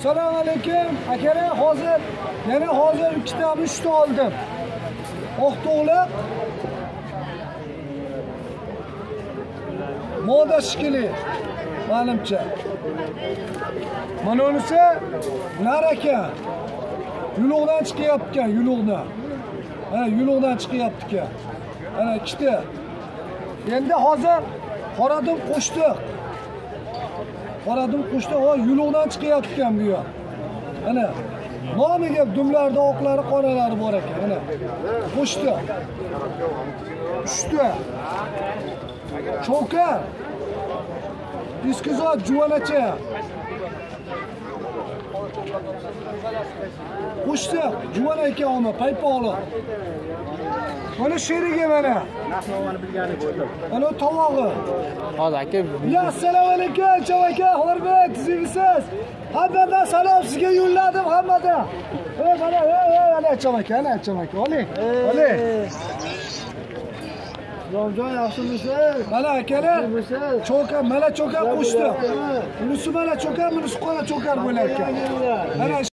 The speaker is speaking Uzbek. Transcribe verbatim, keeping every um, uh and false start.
Assalomu alaykum. Akalar, hozir yana hozir ikkita uchta oldim. Oq to'g'liq. Moda shikili. Menimcha. Mana unisi nar ekan. Yuluqdan chiqyapti ekan, yuluqdan. Ha, yuluqdan chiqyapti ekan. Ana ikkita. Endi hozir qoradim qo'shdik. Qoradim qo'shdik, o yuluqdan chiqyapti ekan bu yoq. Ana nomiga dumlarda oqlari, qoralari bor ekan. Ana qo'shdik. uchta. Cho'kar. Iskizot juvanacha. Qo'shdik, juvon ekan uni, paypoqli. Mana sherigi mana. Narxni bilgani bo'ldim. Ana tovog'i. Hozir aka. Ya assalomu alaykum, chov aka, hurmat, sizsiz. Hammadan salom sizga yo'lladim, hammadan. Ey mana, ey, ana chov aka, ana chov aka, oling. Oling. Jonjon yaxshimisiz? Mana akalar, cho'ka, mana cho'ka qo'shdi. Bunisi mana cho'ka, bunisi qora cho'kar bo'lar ekan. Mana